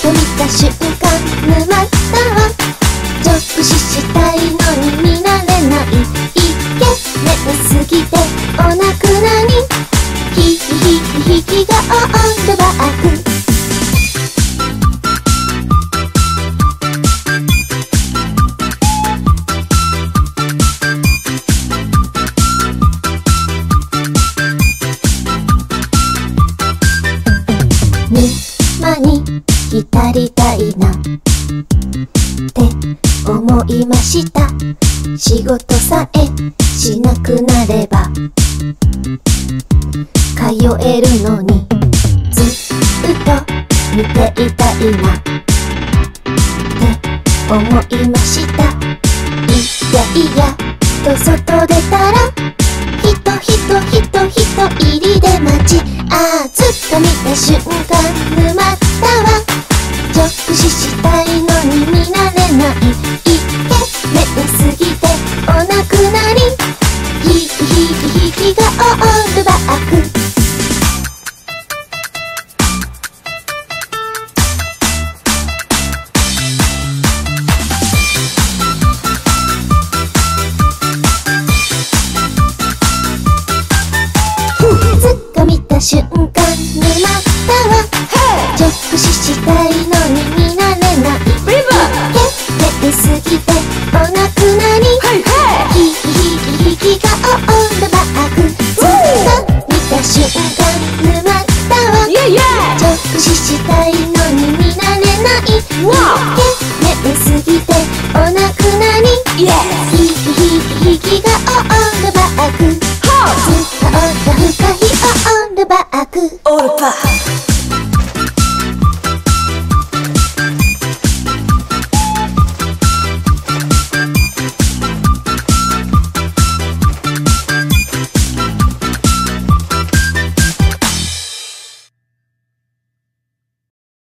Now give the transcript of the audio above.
と見た瞬間沼ったわ。直視したいのに見られない。イケメンすぎてお亡くなり。ヒキヒキヒキがオールバック。沼に浸りたいなって思いました。仕事さえしなくなれば通えるのに、ずっと見ていたいなって思いました。いやと外出たら人入りで待ち。ああずっと見た瞬間沼ったわ。直視したいのに見られない。イケメンすぎてお亡くなり。ヒキがオールバック。見た瞬間沼ったわ。直視したいのに見られない。イケメンすぎてお亡くなり。ヒキがオールバック。ずっと見た瞬間沼ったわ。直視したいのに見られない。イケメンすぎてお亡くなり。ヒキがオールバック。ずっと奥深いオールバック。オールバック。